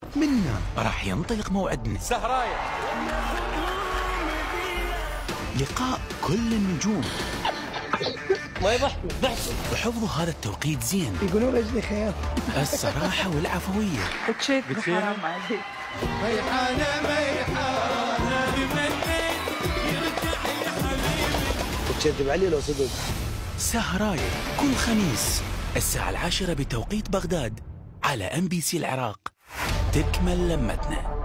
منا راح ينطلق موعدنا سهراية، لقاء كل النجوم ما يضحكوا وحفظوا هذا التوقيت زين، يقولوا رجلي خيال. الصراحة والعفوية. وتشيك حرام عليك. ميحانة ميحانة بمنك يرجع يا حبيبي. تكذب علي لو صدق. سهراية كل خميس الساعة 10 بتوقيت بغداد على MBC العراق. تكمل لمتنا.